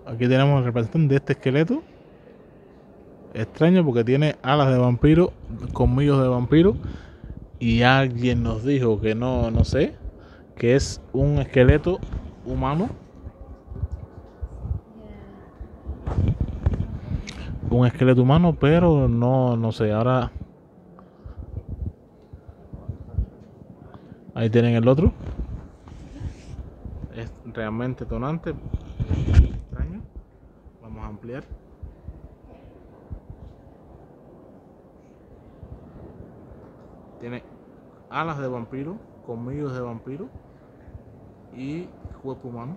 Aquí tenemos el representante de este esqueleto. Extraño porque tiene alas de vampiro, colmillos de vampiro. Y alguien nos dijo que no sé, que es un esqueleto humano. Un esqueleto humano, pero no sé. Ahora ahí tienen el otro. Es realmente tonante. Extraño. Vamos a ampliar. Tiene alas de vampiro, colmillos de vampiro y cuerpo humano.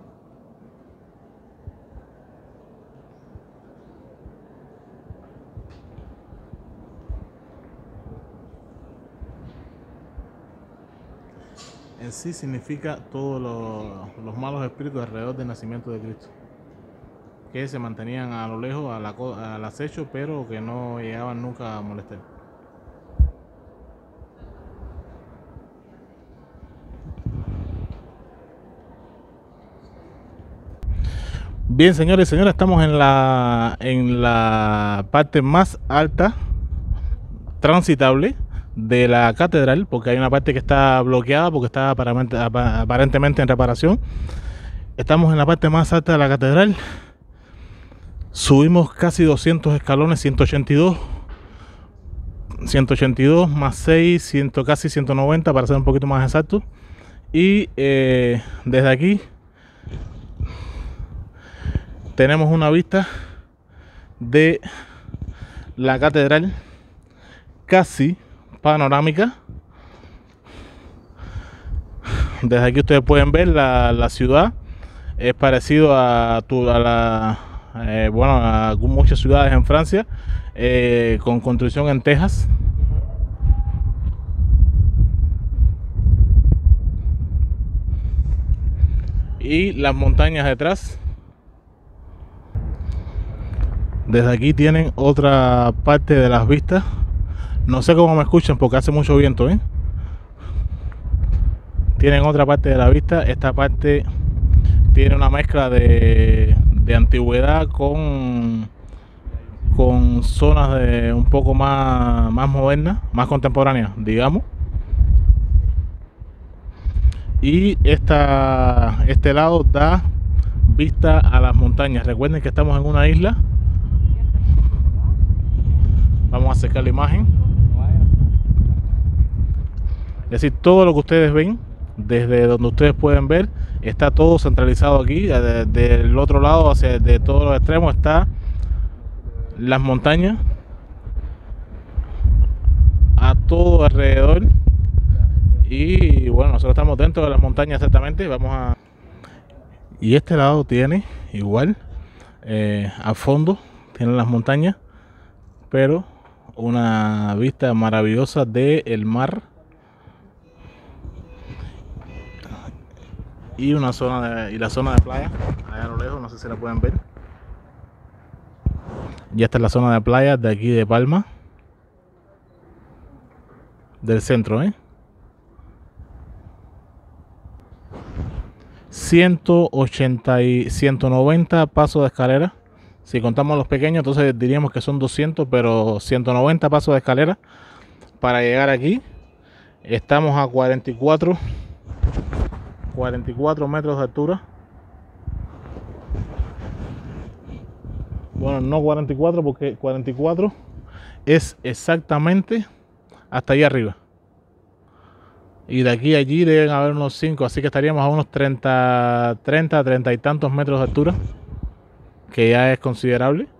En sí significa todos los malos espíritus alrededor del nacimiento de Cristo, que se mantenían a lo lejos al acecho, pero que no llegaban nunca a molestar. Bien, señores y señoras, estamos en la parte más alta transitable de la catedral, porque hay una parte que está bloqueada porque está aparentemente en reparación. Estamos en la parte más alta de la catedral. Subimos casi 200 escalones, 182 más 6, casi 190 para ser un poquito más exacto. Y desde aquí tenemos una vista de la catedral casi panorámica. Desde aquí ustedes pueden ver la ciudad. Es parecido a muchas ciudades en Francia, con construcción en tejas. Y las montañas detrás. Desde aquí tienen otra parte de las vistas. No sé cómo me escuchan porque hace mucho viento, ¿eh? Tienen otra parte de la vista. Esta parte tiene una mezcla de antigüedad con zonas de un poco más modernas, más contemporáneas, digamos. Y este lado da vista a las montañas. Recuerden que estamos en una isla. Vamos a acercar la imagen. Es decir, todo lo que ustedes ven, desde donde ustedes pueden ver, está todo centralizado aquí. Del otro lado, de todos los extremos, está las montañas a todo alrededor. Y bueno, nosotros estamos dentro de las montañas exactamente. Y este lado tiene igual, al fondo tienen las montañas, pero una vista maravillosa del mar y la zona de playa allá a lo lejos. No sé si la pueden ver. Ya está la zona de playa de aquí de Palma, del centro, 180 y 190 pasos de escalera. Si contamos los pequeños, entonces diríamos que son 200, pero 190 pasos de escalera para llegar aquí. Estamos a 44 metros de altura. Bueno, no 44, porque 44 es exactamente hasta allá arriba. Y de aquí a allí deben haber unos 5, así que estaríamos a unos 30 y tantos metros de altura, que ya es considerable.